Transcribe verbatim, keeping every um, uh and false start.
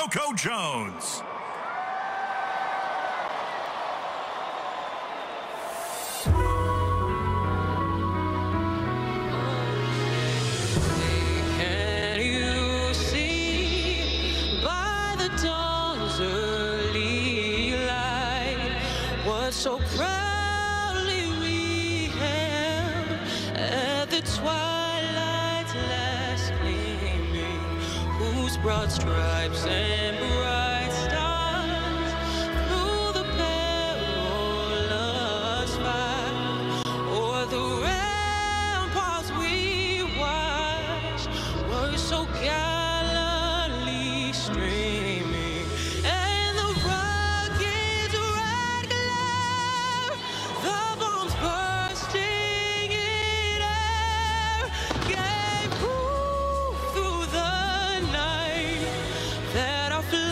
Coco Jones. Can you see by the dawn's early light what so proudly we hailed at the twilight's last gleaming, whose broad stripes and bright stars through the perilous fight o'er the ramparts we watched were so gallantly streaming, and the rocket's red glare, the bombs bursting in air, gave proof through the night that our flag